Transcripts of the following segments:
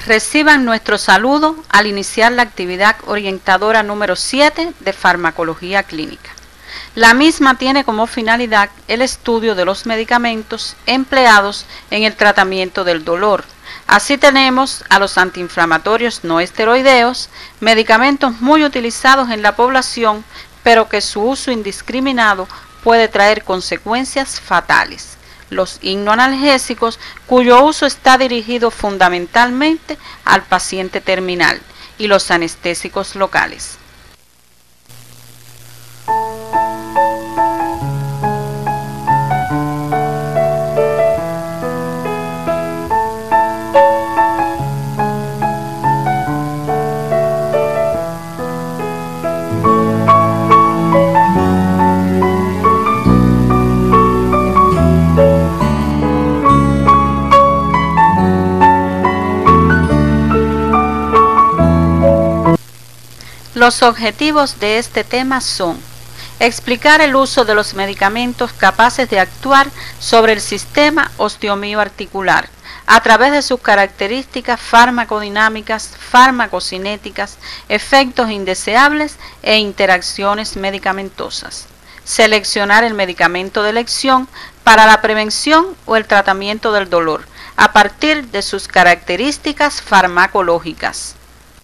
Reciban nuestro saludo al iniciar la actividad orientadora número 7 de farmacología clínica. La misma tiene como finalidad el estudio de los medicamentos empleados en el tratamiento del dolor. Así tenemos a los antiinflamatorios no esteroideos, medicamentos muy utilizados en la población, pero que su uso indiscriminado puede traer consecuencias fatales. Los hipnoanalgésicos, cuyo uso está dirigido fundamentalmente al paciente terminal, y los anestésicos locales. Los objetivos de este tema son explicar el uso de los medicamentos capaces de actuar sobre el sistema osteomioarticular a través de sus características farmacodinámicas, farmacocinéticas, efectos indeseables e interacciones medicamentosas. Seleccionar el medicamento de elección para la prevención o el tratamiento del dolor a partir de sus características farmacológicas.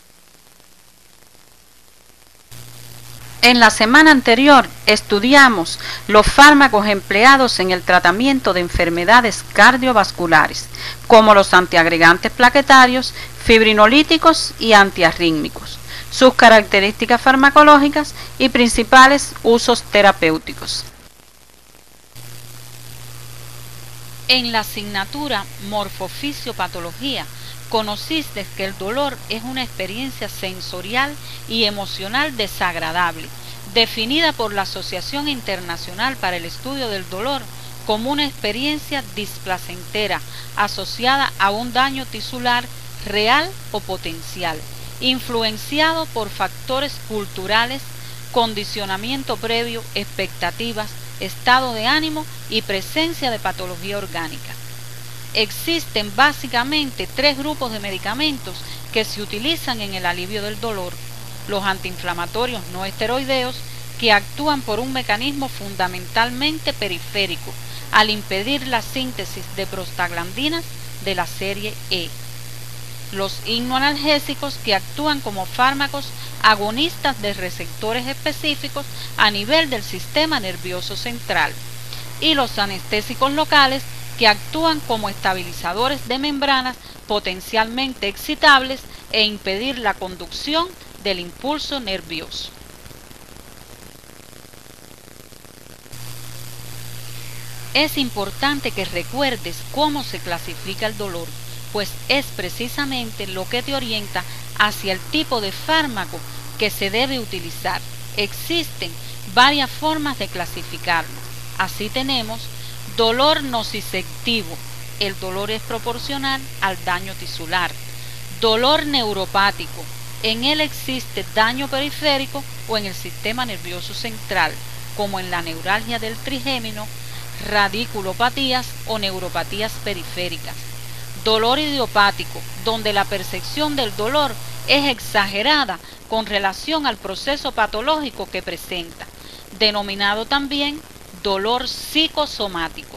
En la semana anterior estudiamos los fármacos empleados en el tratamiento de enfermedades cardiovasculares, como los antiagregantes plaquetarios, fibrinolíticos y antiarrítmicos, sus características farmacológicas y principales usos terapéuticos. En la asignatura Morfofisiopatología, conociste que el dolor es una experiencia sensorial y emocional desagradable, definida por la Asociación Internacional para el Estudio del Dolor como una experiencia displacentera asociada a un daño tisular real o potencial, influenciado por factores culturales, condicionamiento previo, expectativas, estado de ánimo y presencia de patología orgánica. Existen básicamente tres grupos de medicamentos que se utilizan en el alivio del dolor: los antiinflamatorios no esteroideos, que actúan por un mecanismo fundamentalmente periférico al impedir la síntesis de prostaglandinas de la serie E; los hipnoanalgésicos, que actúan como fármacos agonistas de receptores específicos a nivel del sistema nervioso central; y los anestésicos locales, que actúan como estabilizadores de membranas potencialmente excitables e impedir la conducción del impulso nervioso. Es importante que recuerdes cómo se clasifica el dolor, pues es precisamente lo que te orienta hacia el tipo de fármaco que se debe utilizar. Existen varias formas de clasificarlo. Así tenemos dolor nociceptivo: el dolor es proporcional al daño tisular. Dolor neuropático: en él existe daño periférico o en el sistema nervioso central, como en la neuralgia del trigémino, radiculopatías o neuropatías periféricas. Dolor idiopático: donde la percepción del dolor es exagerada con relación al proceso patológico que presenta, denominado también dolor psicosomático.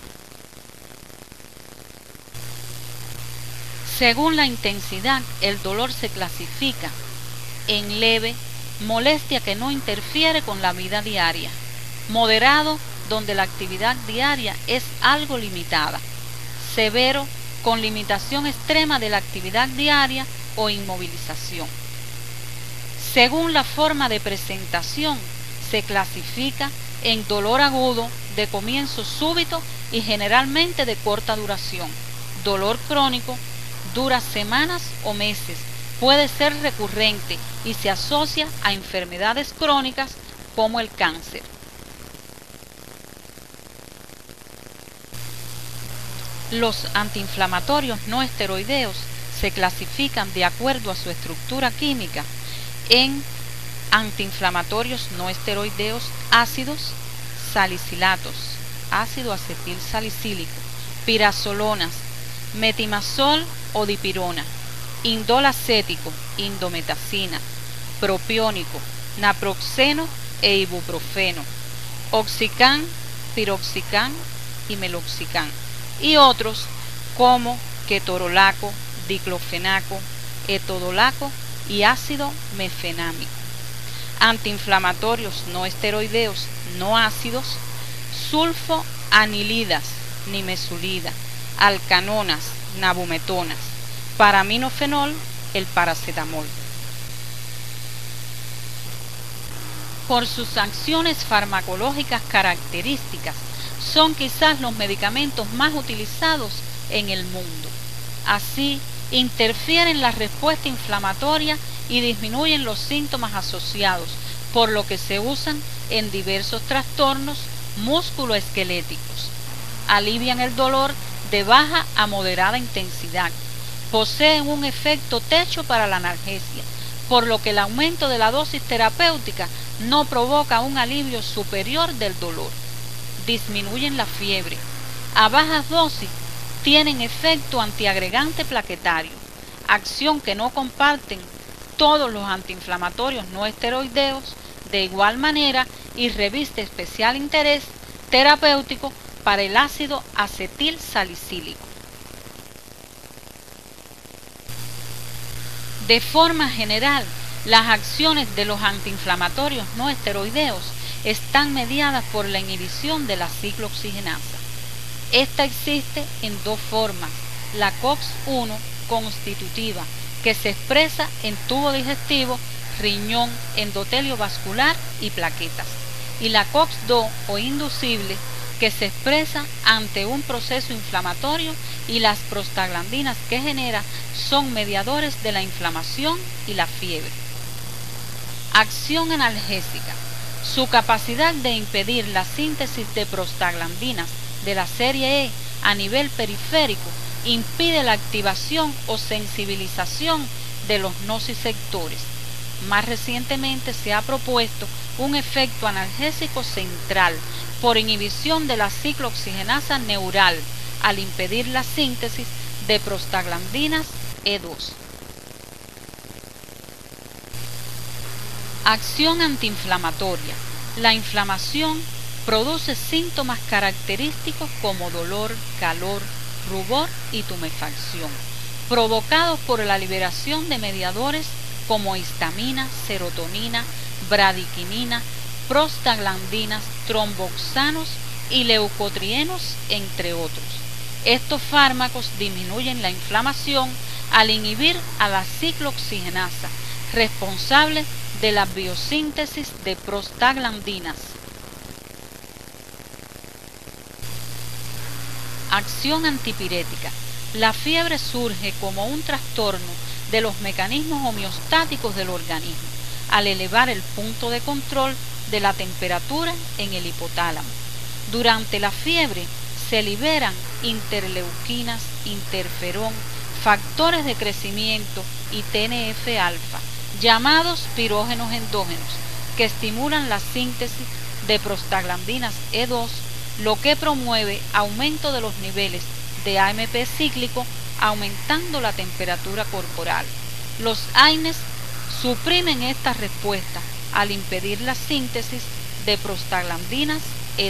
Según la intensidad, el dolor se clasifica en leve, molestia que no interfiere con la vida diaria; moderado, donde la actividad diaria es algo limitada; severo, con limitación extrema de la actividad diaria o inmovilización. Según la forma de presentación, se clasifica en dolor agudo, de comienzo súbito y generalmente de corta duración; dolor crónico, dura semanas o meses, puede ser recurrente y se asocia a enfermedades crónicas como el cáncer. Los antiinflamatorios no esteroideos se clasifican de acuerdo a su estructura química en antiinflamatorios no esteroideos ácidos, salicilatos, ácido acetil salicílico, pirazolonas, metimazol o dipirona, indol acético, indometacina, propiónico, naproxeno e ibuprofeno, oxicam, piroxicam y meloxicam, y otros como ketorolaco, diclofenaco, etodolaco y ácido mefenámico. Antiinflamatorios no esteroideos no ácidos, sulfoanilidas, nimesulida, alcanonas, nabumetonas, paraminofenol, el paracetamol. Por sus acciones farmacológicas características, son quizás los medicamentos más utilizados en el mundo. Así, interfieren la respuesta inflamatoria y disminuyen los síntomas asociados, por lo que se usan en diversos trastornos musculoesqueléticos. Alivian el dolor de baja a moderada intensidad. Poseen un efecto techo para la analgesia, por lo que el aumento de la dosis terapéutica no provoca un alivio superior del dolor. Disminuyen la fiebre. A bajas dosis tienen efecto antiagregante plaquetario, acción que no comparten todos los antiinflamatorios no esteroideos de igual manera, y reviste especial interés terapéutico para el ácido acetil salicílico. De forma general, las acciones de los antiinflamatorios no esteroideos están mediadas por la inhibición de la ciclooxigenasa. Esta existe en dos formas: la COX-1 constitutiva, que se expresa en tubo digestivo, riñón, endotelio vascular y plaquetas, y la COX-2 o inducible, que se expresa ante un proceso inflamatorio, y las prostaglandinas que genera son mediadores de la inflamación y la fiebre. Acción analgésica. Su capacidad de impedir la síntesis de prostaglandinas de la serie E a nivel periférico impide la activación o sensibilización de los nociceptores. Más recientemente se ha propuesto un efecto analgésico central por inhibición de la ciclooxigenasa neural al impedir la síntesis de prostaglandinas E2. Acción antiinflamatoria. La inflamación produce síntomas característicos como dolor, calor, rubor y tumefacción, provocados por la liberación de mediadores como histamina, serotonina, bradiquinina, prostaglandinas, tromboxanos y leucotrienos, entre otros. Estos fármacos disminuyen la inflamación al inhibir a la ciclooxigenasa, responsable de la biosíntesis de prostaglandinas. Acción antipirética. La fiebre surge como un trastorno de los mecanismos homeostáticos del organismo, al elevar el punto de control de la temperatura en el hipotálamo. Durante la fiebre se liberan interleuquinas, interferón, factores de crecimiento y TNF-alfa, llamados pirógenos endógenos, que estimulan la síntesis de prostaglandinas E2, lo que promueve aumento de los niveles de AMP cíclico, aumentando la temperatura corporal. Los AINES suprimen esta respuesta al impedir la síntesis de prostaglandinas E2.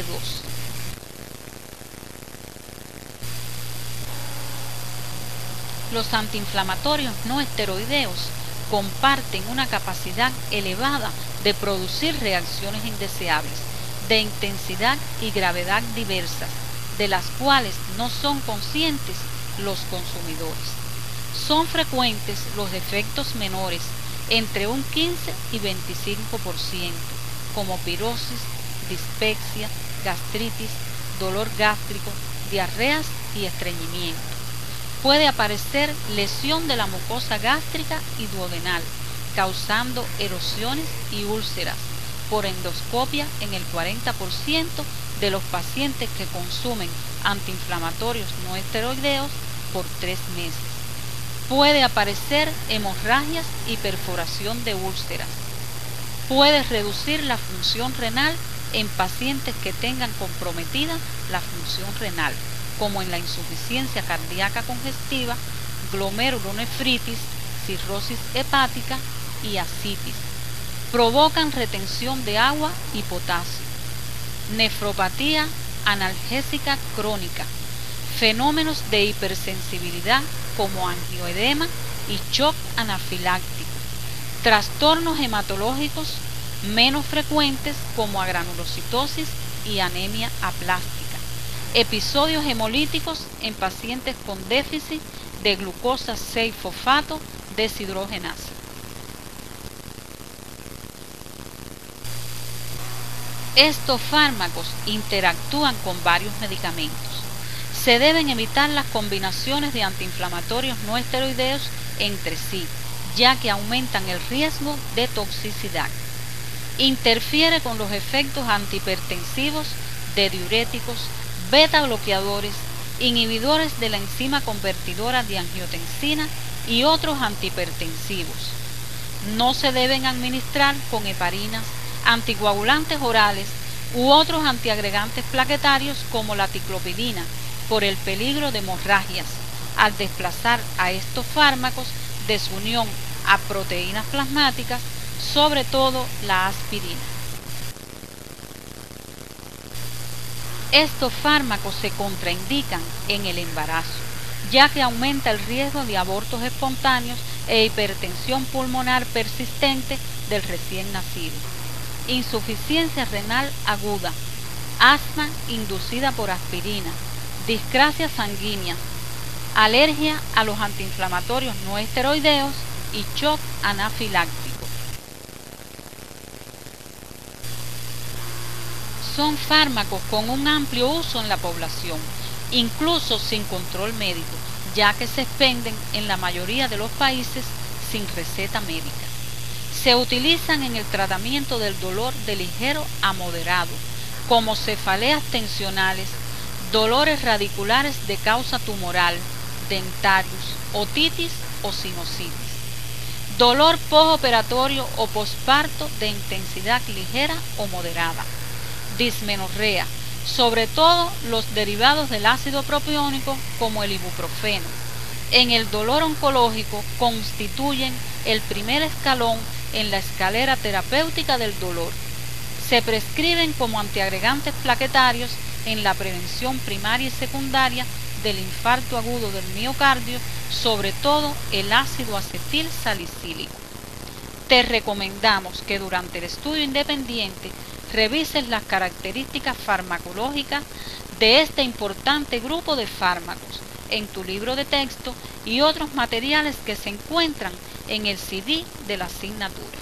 Los antiinflamatorios no esteroideos comparten una capacidad elevada de producir reacciones indeseables, de intensidad y gravedad diversas, de las cuales no son conscientes los consumidores. Son frecuentes los efectos menores, entre un 15 y 25%, como pirosis, dispepsia, gastritis, dolor gástrico, diarreas y estreñimiento. Puede aparecer lesión de la mucosa gástrica y duodenal, causando erosiones y úlceras por endoscopia en el 40% de los pacientes que consumen antiinflamatorios no esteroideos por 3 meses. Puede aparecer hemorragias y perforación de úlceras. Puede reducir la función renal en pacientes que tengan comprometida la función renal, como en la insuficiencia cardíaca congestiva, glomerulonefritis, cirrosis hepática y ascitis. Provocan retención de agua y potasio, nefropatía analgésica crónica, fenómenos de hipersensibilidad como angioedema y shock anafiláctico, trastornos hematológicos menos frecuentes como agranulocitosis y anemia aplástica, episodios hemolíticos en pacientes con déficit de glucosa 6-fosfato deshidrogenasa. Estos fármacos interactúan con varios medicamentos. Se deben evitar las combinaciones de antiinflamatorios no esteroideos entre sí, ya que aumentan el riesgo de toxicidad. Interfiere con los efectos antihipertensivos de diuréticos, beta bloqueadores, inhibidores de la enzima convertidora de angiotensina y otros antihipertensivos. No se deben administrar con heparinas, anticoagulantes orales u otros antiagregantes plaquetarios como la ticlopidina por el peligro de hemorragias, al desplazar a estos fármacos de su unión a proteínas plasmáticas, sobre todo la aspirina. Estos fármacos se contraindican en el embarazo, ya que aumenta el riesgo de abortos espontáneos e hipertensión pulmonar persistente del recién nacido, insuficiencia renal aguda, asma inducida por aspirina, discrasia sanguínea, alergia a los antiinflamatorios no esteroideos y shock anafiláctico. Son fármacos con un amplio uso en la población, incluso sin control médico, ya que se expenden en la mayoría de los países sin receta médica. Se utilizan en el tratamiento del dolor de ligero a moderado, como cefaleas tensionales, dolores radiculares de causa tumoral, dentarius, otitis o sinusitis, dolor postoperatorio o posparto de intensidad ligera o moderada, dismenorrea, sobre todo los derivados del ácido propiónico como el ibuprofeno. En el dolor oncológico constituyen el primer escalón en la escalera terapéutica del dolor. Se prescriben como antiagregantes plaquetarios en la prevención primaria y secundaria del infarto agudo del miocardio, sobre todo el ácido acetil salicílico. Te recomendamos que durante el estudio independiente revises las características farmacológicas de este importante grupo de fármacos en tu libro de texto y otros materiales que se encuentran en el CD de la asignatura.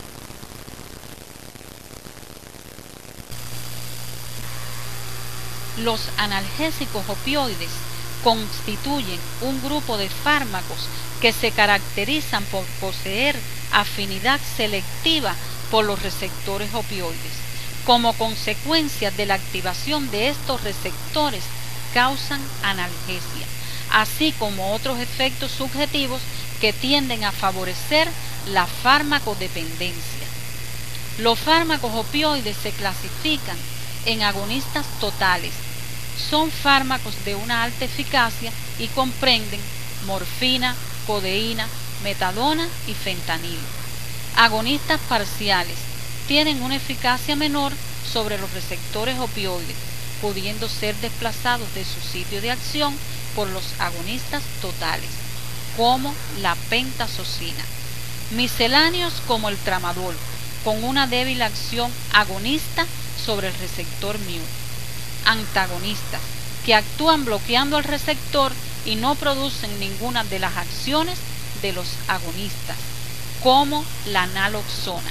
Los analgésicos opioides constituyen un grupo de fármacos que se caracterizan por poseer afinidad selectiva por los receptores opioides. Como consecuencia de la activación de estos receptores causan analgesia, así como otros efectos subjetivos que tienden a favorecer la farmacodependencia. Los fármacos opioides se clasifican en agonistas totales. Son fármacos de una alta eficacia y comprenden morfina, codeína, metadona y fentanilo. Agonistas parciales tienen una eficacia menor sobre los receptores opioides, pudiendo ser desplazados de su sitio de acción por los agonistas totales, como la pentazocina. Misceláneos como el tramadol, con una débil acción agonista sobre el receptor mu. Antagonistas, que actúan bloqueando el receptor y no producen ninguna de las acciones de los agonistas, como la naloxona.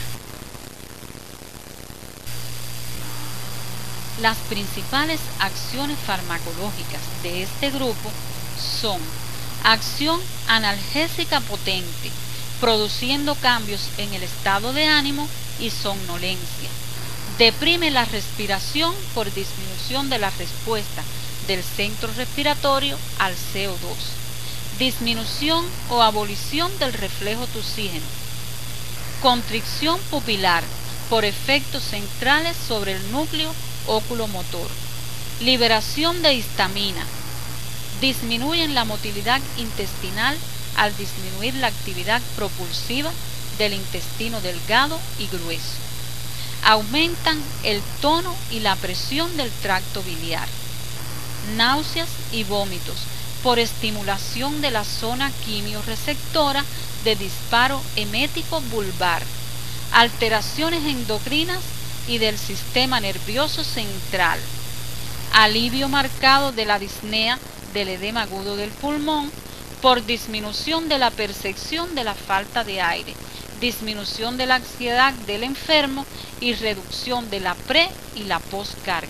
Las principales acciones farmacológicas de este grupo son acción analgésica potente, produciendo cambios en el estado de ánimo y somnolencia. Deprime la respiración por disminución de la respuesta del centro respiratorio al CO2. Disminución o abolición del reflejo toxígeno. Constricción pupilar por efectos centrales sobre el núcleo oculomotor. Liberación de histamina. Disminuyen la motilidad intestinal al disminuir la actividad propulsiva del intestino delgado y grueso. Aumentan el tono y la presión del tracto biliar. Náuseas y vómitos por estimulación de la zona quimiorreceptora de disparo emético vulvar. Alteraciones endocrinas y del sistema nervioso central. Alivio marcado de la disnea del edema agudo del pulmón por disminución de la percepción de la falta de aire, disminución de la ansiedad del enfermo y reducción de la pre y la postcarga.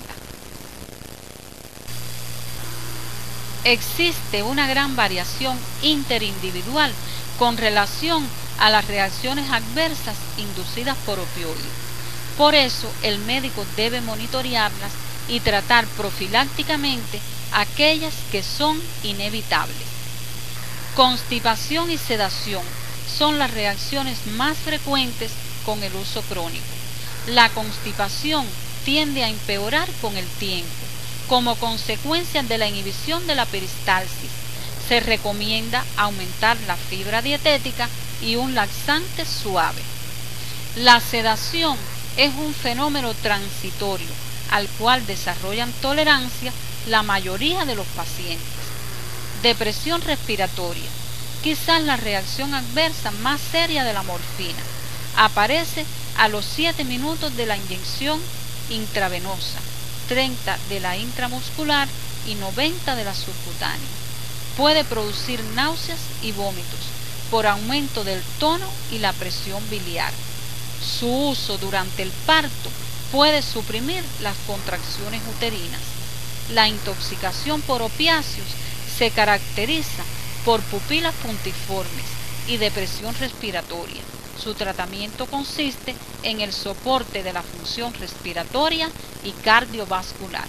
Existe una gran variación interindividual con relación a las reacciones adversas inducidas por opioides. Por eso, el médico debe monitorearlas y tratar profilácticamente aquellas que son inevitables. Constipación y sedación son las reacciones más frecuentes con el uso crónico. La constipación tiende a empeorar con el tiempo. Como consecuencia de la inhibición de la peristalsis, se recomienda aumentar la fibra dietética y un laxante suave. La sedación es un fenómeno transitorio al cual desarrollan tolerancia la mayoría de los pacientes. Depresión respiratoria, quizás la reacción adversa más seria de la morfina, aparece a los 7 minutos de la inyección intravenosa, 30 de la intramuscular y 90 de la subcutánea. Puede producir náuseas y vómitos por aumento del tono y la presión biliar. Su uso durante el parto puede suprimir las contracciones uterinas. La intoxicación por opiáceos se caracteriza por pupilas puntiformes y depresión respiratoria. Su tratamiento consiste en el soporte de la función respiratoria y cardiovascular.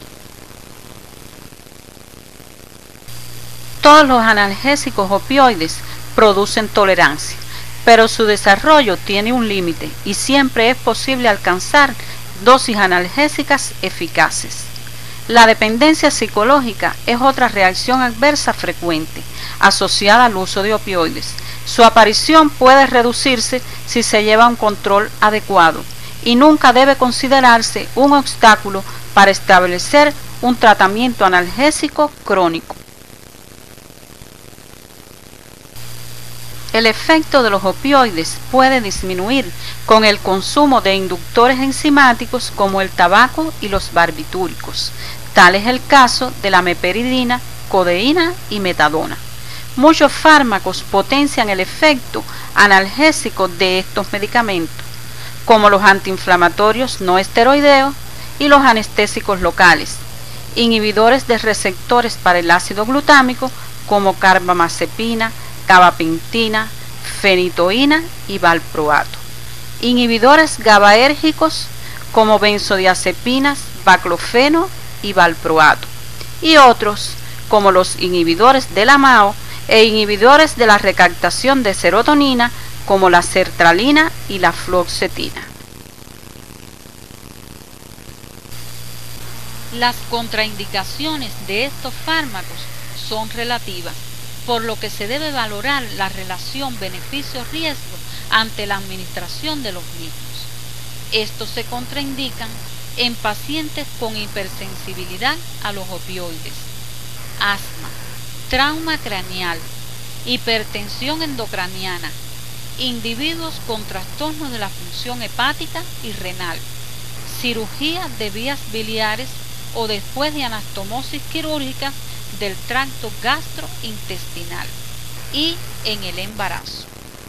Todos los analgésicos opioides producen tolerancia, pero su desarrollo tiene un límite y siempre es posible alcanzar dosis analgésicas eficaces. La dependencia psicológica es otra reacción adversa frecuente asociada al uso de opioides. Su aparición puede reducirse si se lleva un control adecuado y nunca debe considerarse un obstáculo para establecer un tratamiento analgésico crónico. El efecto de los opioides puede disminuir con el consumo de inductores enzimáticos como el tabaco y los barbitúricos. Tal es el caso de la meperidina, codeína y metadona. Muchos fármacos potencian el efecto analgésico de estos medicamentos, como los antiinflamatorios no esteroideos y los anestésicos locales, inhibidores de receptores para el ácido glutámico como carbamazepina, gabapentina, fenitoína y valproato, inhibidores GABAérgicos como benzodiazepinas, baclofeno y valproato, y otros como los inhibidores de la MAO e inhibidores de la recaptación de serotonina como la sertralina y la fluoxetina. Las contraindicaciones de estos fármacos son relativas, por lo que se debe valorar la relación beneficio-riesgo ante la administración de los mismos. Estos se contraindican en pacientes con hipersensibilidad a los opioides, asma, trauma craneal, hipertensión endocraniana, individuos con trastornos de la función hepática y renal, cirugía de vías biliares o después de anastomosis quirúrgica del tracto gastrointestinal y en el embarazo.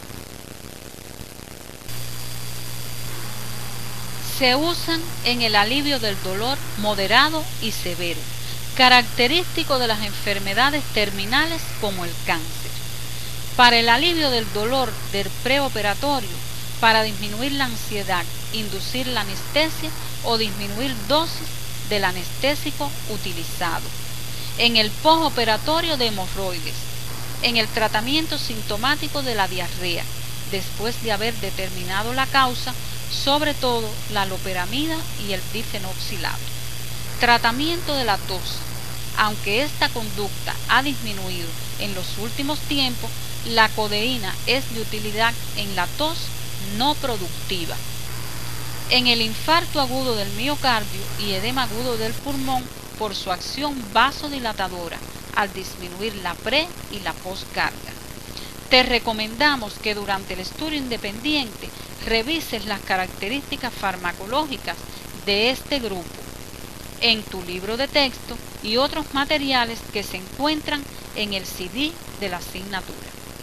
Se usan en el alivio del dolor moderado y severo, característico de las enfermedades terminales como el cáncer. Para el alivio del dolor del preoperatorio, para disminuir la ansiedad, inducir la anestesia o disminuir dosis del anestésico utilizado. En el postoperatorio de hemorroides, en el tratamiento sintomático de la diarrea, después de haber determinado la causa, sobre todo la loperamida y el difenoxilado. Tratamiento de la tos. Aunque esta conducta ha disminuido en los últimos tiempos, La codeína es de utilidad en la tos no productiva, en el infarto agudo del miocardio y edema agudo del pulmón por su acción vasodilatadora al disminuir la pre y la postcarga. Te recomendamos que durante el estudio independiente revises las características farmacológicas de este grupo en tu libro de texto y otros materiales que se encuentran en el CD de la asignatura.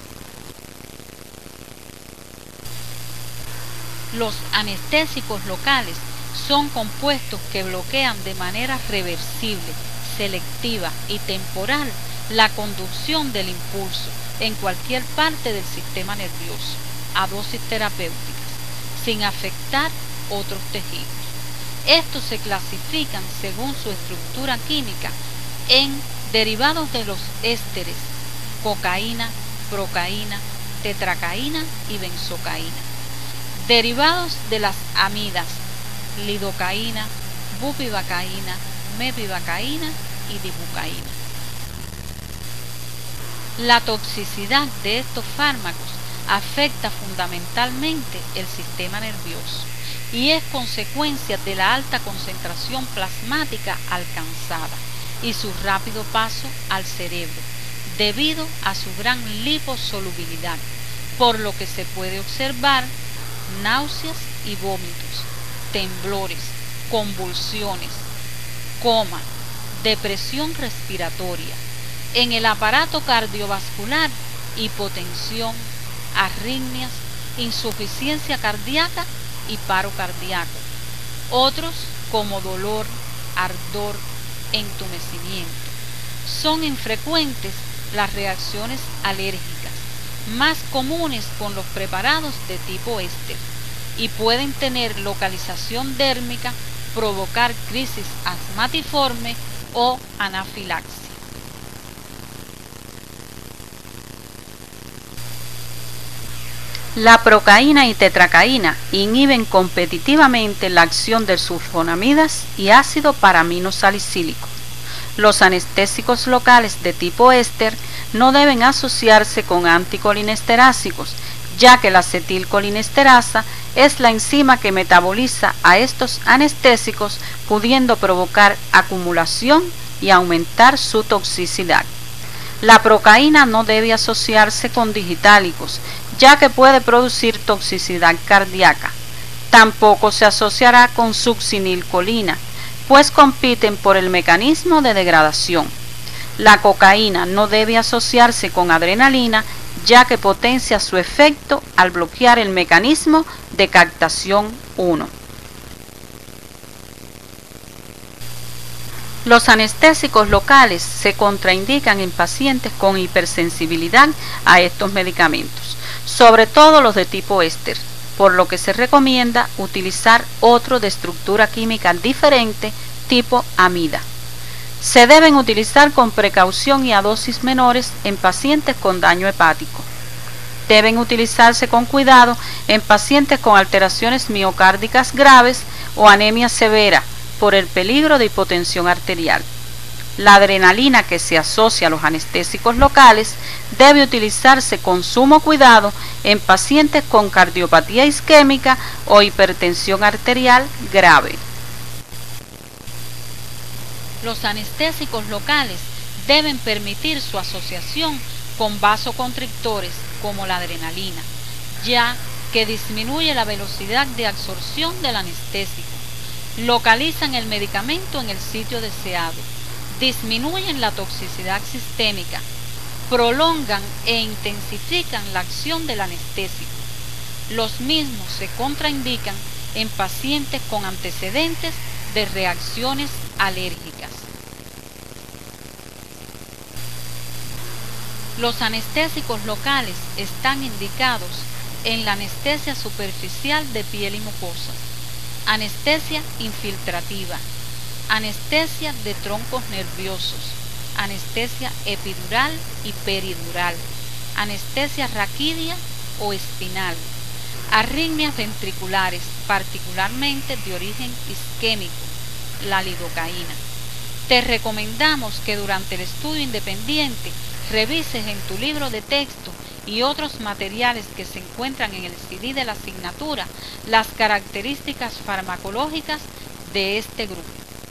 Los anestésicos locales son compuestos que bloquean de manera reversible, selectiva y temporal la conducción del impulso en cualquier parte del sistema nervioso a dosis terapéuticas, sin afectar otros tejidos. Estos se clasifican según su estructura química en derivados de los ésteres, cocaína, procaína, tetracaína y benzocaína. Derivados de las amidas, lidocaína, bupivacaína, mepivacaína y dibucaína. La toxicidad de estos fármacos afecta fundamentalmente el sistema nervioso y es consecuencia de la alta concentración plasmática alcanzada y su rápido paso al cerebro, debido a su gran liposolubilidad, por lo que se puede observar náuseas y vómitos, temblores, convulsiones, coma, depresión respiratoria. En el aparato cardiovascular, hipotensión, arritmias, insuficiencia cardíaca y paro cardíaco. Otros como dolor, ardor, entumecimiento. Son infrecuentes las reacciones alérgicas, más comunes con los preparados de tipo éster, y pueden tener localización dérmica, provocar crisis asmatiforme o anafilaxia. La procaína y tetracaína inhiben competitivamente la acción de sulfonamidas y ácido paraminosalicílico. Los anestésicos locales de tipo éster no deben asociarse con anticolinesterácicos, ya que la acetilcolinesterasa es la enzima que metaboliza a estos anestésicos, pudiendo provocar acumulación y aumentar su toxicidad. La procaína no debe asociarse con digitálicos, ya que puede producir toxicidad cardíaca. Tampoco se asociará con succinilcolina, pues compiten por el mecanismo de degradación. La cocaína no debe asociarse con adrenalina, ya que potencia su efecto al bloquear el mecanismo de captación 1. Los anestésicos locales se contraindican en pacientes con hipersensibilidad a estos medicamentos, sobre todo los de tipo éster, por lo que se recomienda utilizar otro de estructura química diferente tipo amida. Se deben utilizar con precaución y a dosis menores en pacientes con daño hepático. Deben utilizarse con cuidado en pacientes con alteraciones miocárdicas graves o anemia severa por el peligro de hipotensión arterial. La adrenalina que se asocia a los anestésicos locales debe utilizarse con sumo cuidado en pacientes con cardiopatía isquémica o hipertensión arterial grave. Los anestésicos locales deben permitir su asociación con vasoconstrictores como la adrenalina, ya que disminuye la velocidad de absorción del anestésico, localizan el medicamento en el sitio deseado, disminuyen la toxicidad sistémica, prolongan e intensifican la acción del anestésico. Los mismos se contraindican en pacientes con antecedentes de reacciones alérgicas. Los anestésicos locales están indicados en la anestesia superficial de piel y mucosas, anestesia infiltrativa, anestesia de troncos nerviosos, anestesia epidural y peridural, anestesia raquídea o espinal, arritmias ventriculares, particularmente de origen isquémico, la lidocaína. Te recomendamos que durante el estudio independiente revises en tu libro de texto y otros materiales que se encuentran en el CD de la asignatura las características farmacológicas de este grupo.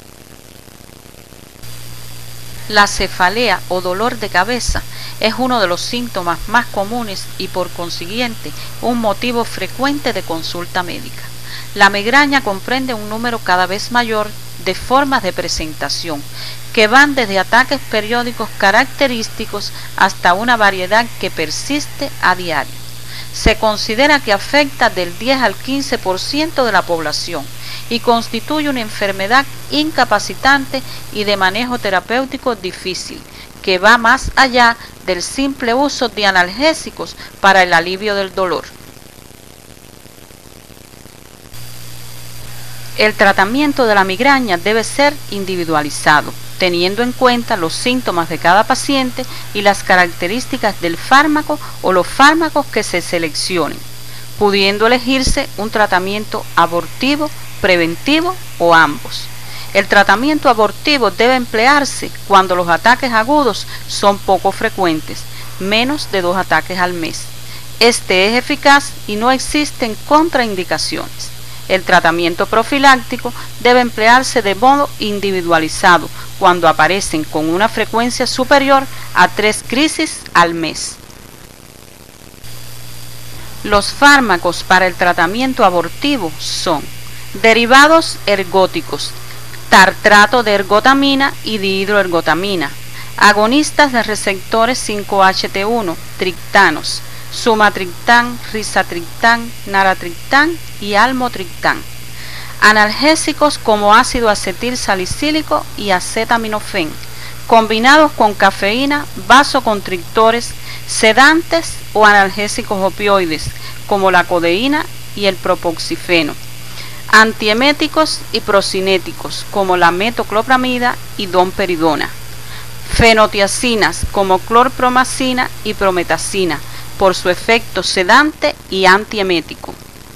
La cefalea o dolor de cabeza es uno de los síntomas más comunes y por consiguiente un motivo frecuente de consulta médica. La migraña comprende un número cada vez mayor de formas de presentación que van desde ataques periódicos característicos hasta una variedad que persiste a diario. Se considera que afecta del 10 al 15% de la población y constituye una enfermedad incapacitante y de manejo terapéutico difícil, que va más allá del simple uso de analgésicos para el alivio del dolor. El tratamiento de la migraña debe ser individualizado, teniendo en cuenta los síntomas de cada paciente y las características del fármaco o los fármacos que se seleccionen, pudiendo elegirse un tratamiento abortivo, preventivo o ambos. El tratamiento abortivo debe emplearse cuando los ataques agudos son poco frecuentes, menos de 2 ataques al mes. Este es eficaz y no existen contraindicaciones. El tratamiento profiláctico debe emplearse de modo individualizado cuando aparecen con una frecuencia superior a 3 crisis al mes. Los fármacos para el tratamiento abortivo son derivados ergóticos, tartrato de ergotamina y dihidroergotamina, agonistas de receptores 5-HT1, triptanos, sumatriptán, rizatriptán, naratriptán y almotriptán, analgésicos como ácido acetil salicílico y acetaminofén, combinados con cafeína, vasoconstrictores, sedantes o analgésicos opioides como la codeína y el propoxifeno, antieméticos y procinéticos como la metoclopramida y domperidona, fenotiacinas como clorpromacina y prometacina por su efecto sedante y antiemético.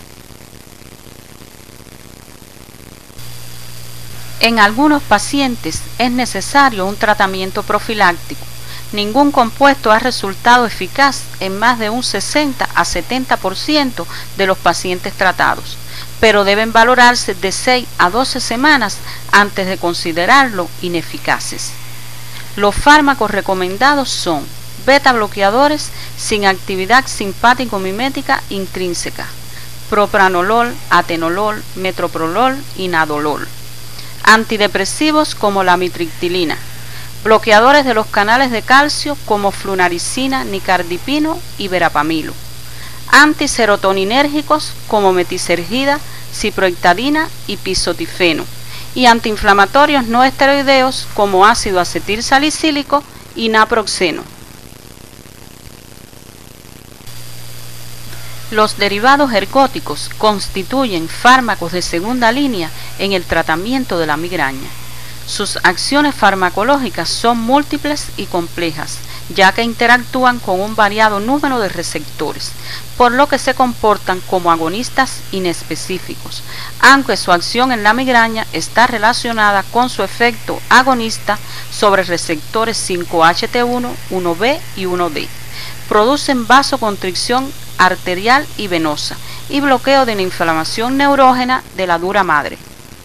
En algunos pacientes es necesario un tratamiento profiláctico. Ningún compuesto ha resultado eficaz en más de un 60 a 70% de los pacientes tratados, pero deben valorarse de 6 a 12 semanas antes de considerarlo ineficaces. Los fármacos recomendados son beta bloqueadores sin actividad simpático-mimética intrínseca, propranolol, atenolol, metoprolol y nadolol, antidepresivos como la mitriptilina, bloqueadores de los canales de calcio como flunaricina, nicardipino y verapamilo, antiserotoninérgicos como metisergida, ciproheptadina y pisotifeno, y antiinflamatorios no esteroideos como ácido acetil salicílico y naproxeno. Los derivados ergóticos constituyen fármacos de segunda línea en el tratamiento de la migraña. Sus acciones farmacológicas son múltiples y complejas, ya que interactúan con un variado número de receptores, por lo que se comportan como agonistas inespecíficos, aunque su acción en la migraña está relacionada con su efecto agonista sobre receptores 5-HT1, 1B y 1D. Producen vasoconstricción arterial y venosa y bloqueo de la inflamación neurógena de la dura madre.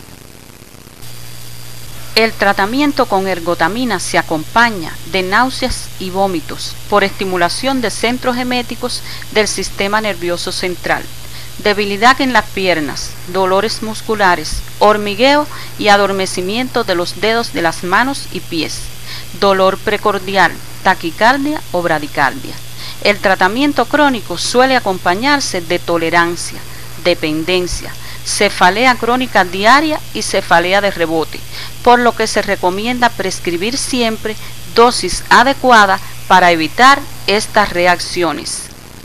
El tratamiento con ergotamina se acompaña de náuseas y vómitos por estimulación de centros eméticos del sistema nervioso central, debilidad en las piernas, dolores musculares, hormigueo y adormecimiento de los dedos de las manos y pies, dolor precordial, taquicardia o bradicardia. El tratamiento crónico suele acompañarse de tolerancia, dependencia, cefalea crónica diaria y cefalea de rebote, por lo que se recomienda prescribir siempre dosis adecuada para evitar estas reacciones.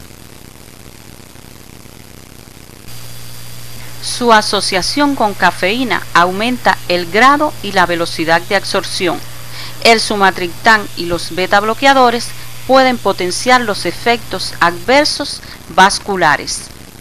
Su asociación con cafeína aumenta el grado y la velocidad de absorción. El sumatriptán y los beta bloqueadores pueden potenciar los efectos adversos vasculares.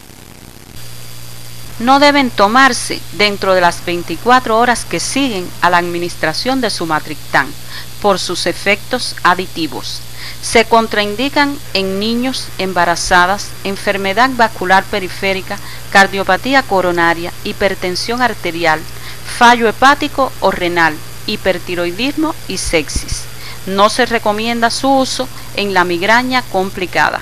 No deben tomarse dentro de las 24 horas que siguen a la administración de sumatriptán por sus efectos aditivos. Se contraindican en niños, embarazadas, enfermedad vascular periférica, cardiopatía coronaria, hipertensión arterial, fallo hepático o renal, hipertiroidismo y sepsis. No se recomienda su uso en la migraña complicada.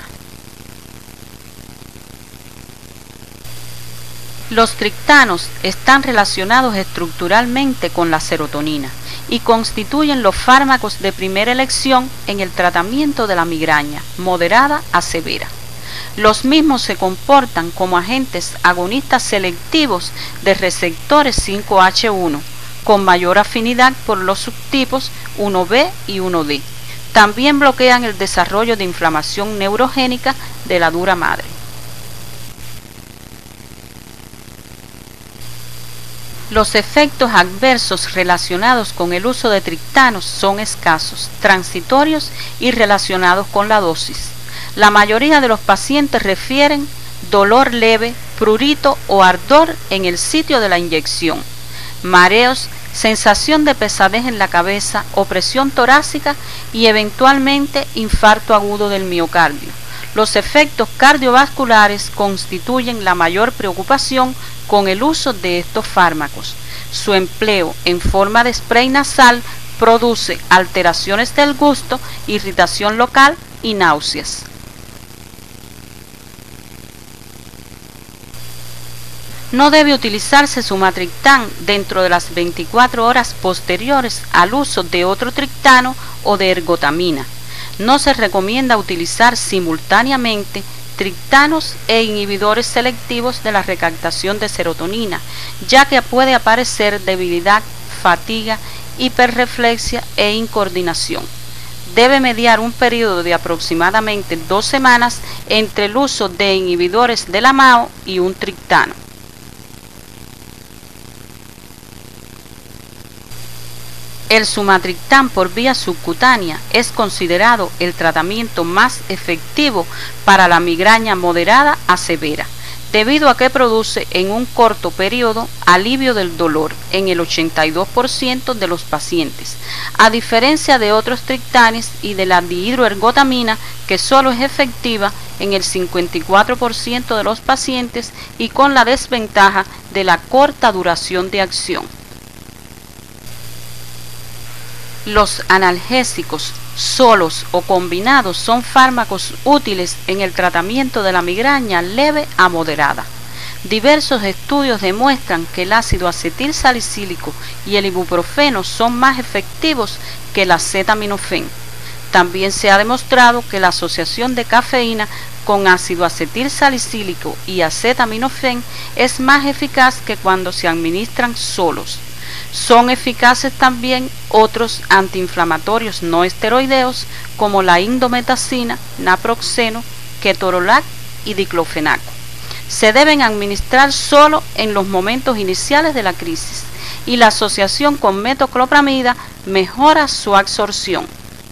Los triptanos están relacionados estructuralmente con la serotonina y constituyen los fármacos de primera elección en el tratamiento de la migraña moderada a severa. Los mismos se comportan como agentes agonistas selectivos de receptores 5H1, con mayor afinidad por los subtipos 1B y 1D. También bloquean el desarrollo de inflamación neurogénica de la dura madre. Los efectos adversos relacionados con el uso de triptanos son escasos, transitorios y relacionados con la dosis. La mayoría de los pacientes refieren dolor leve, prurito o ardor en el sitio de la inyección, mareos, sensación de pesadez en la cabeza, opresión torácica y eventualmente infarto agudo del miocardio. Los efectos cardiovasculares constituyen la mayor preocupación con el uso de estos fármacos. Su empleo en forma de spray nasal produce alteraciones del gusto, irritación local y náuseas. No debe utilizarse sumatriptán dentro de las 24 horas posteriores al uso de otro triptano o de ergotamina. No se recomienda utilizar simultáneamente triptanos e inhibidores selectivos de la recaptación de serotonina, ya que puede aparecer debilidad, fatiga, hiperreflexia e incoordinación. Debe mediar un periodo de aproximadamente 2 semanas entre el uso de inhibidores de la MAO y un triptano. El sumatriptán por vía subcutánea es considerado el tratamiento más efectivo para la migraña moderada a severa, debido a que produce en un corto periodo alivio del dolor en el 82% de los pacientes, a diferencia de otros triptanes y de la dihidroergotamina, que solo es efectiva en el 54% de los pacientes y con la desventaja de la corta duración de acción. Los analgésicos, solos o combinados, son fármacos útiles en el tratamiento de la migraña leve a moderada. Diversos estudios demuestran que el ácido acetil salicílico y el ibuprofeno son más efectivos que el acetaminofén. También se ha demostrado que la asociación de cafeína con ácido acetil salicílico y acetaminofén es más eficaz que cuando se administran solos. Son eficaces también otros antiinflamatorios no esteroideos como la indometacina, naproxeno, ketorolac y diclofenaco. Se deben administrar solo en los momentos iniciales de la crisis y la asociación con metoclopramida mejora su absorción.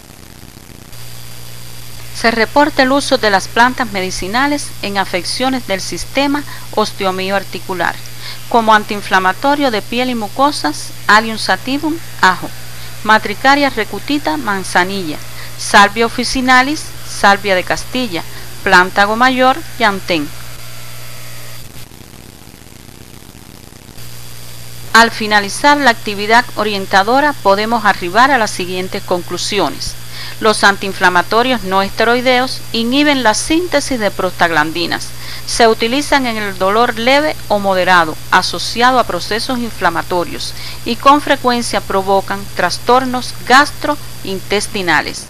Se reporta el uso de las plantas medicinales en afecciones del sistema osteomioarticular, como antiinflamatorio de piel y mucosas, Allium sativum, ajo, Matricaria recutita, manzanilla, Salvia officinalis, salvia de Castilla, Plántago mayor, llantén. Al finalizar la actividad orientadora podemos arribar a las siguientes conclusiones. Los antiinflamatorios no esteroideos inhiben la síntesis de prostaglandinas. Se utilizan en el dolor leve o moderado asociado a procesos inflamatorios y con frecuencia provocan trastornos gastrointestinales.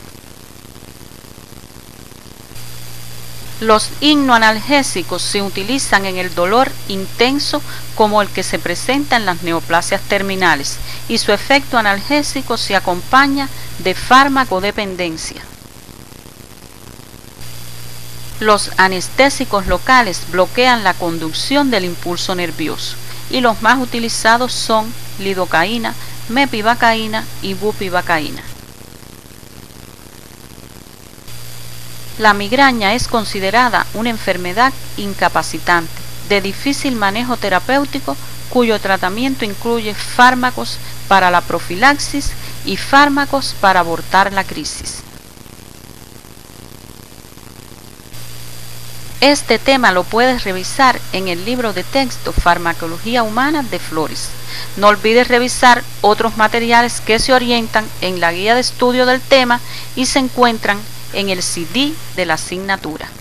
Los hipnoanalgésicos se utilizan en el dolor intenso como el que se presenta en las neoplasias terminales y su efecto analgésico se acompaña de farmacodependencia. Los anestésicos locales bloquean la conducción del impulso nervioso y los más utilizados son lidocaína, mepivacaína y bupivacaína. La migraña es considerada una enfermedad incapacitante, de difícil manejo terapéutico, cuyo tratamiento incluye fármacos para la profilaxis y fármacos para abortar la crisis. Este tema lo puedes revisar en el libro de texto Farmacología Humana de Flores. No olvides revisar otros materiales que se orientan en la guía de estudio del tema y se encuentran en el CD de la asignatura.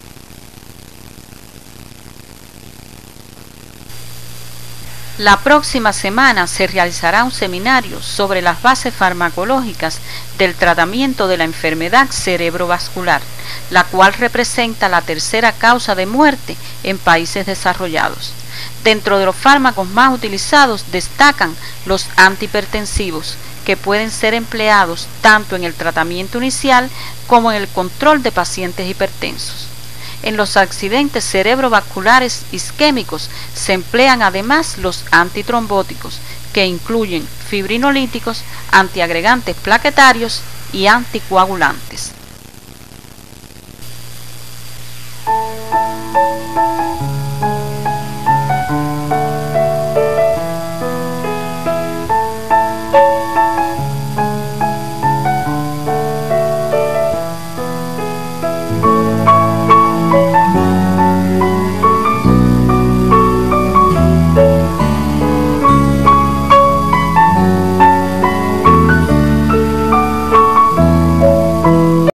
La próxima semana se realizará un seminario sobre las bases farmacológicas del tratamiento de la enfermedad cerebrovascular, la cual representa la tercera causa de muerte en países desarrollados. Dentro de los fármacos más utilizados destacan los antihipertensivos, que pueden ser empleados tanto en el tratamiento inicial como en el control de pacientes hipertensos. En los accidentes cerebrovasculares isquémicos se emplean además los antitrombóticos, que incluyen fibrinolíticos, antiagregantes plaquetarios y anticoagulantes.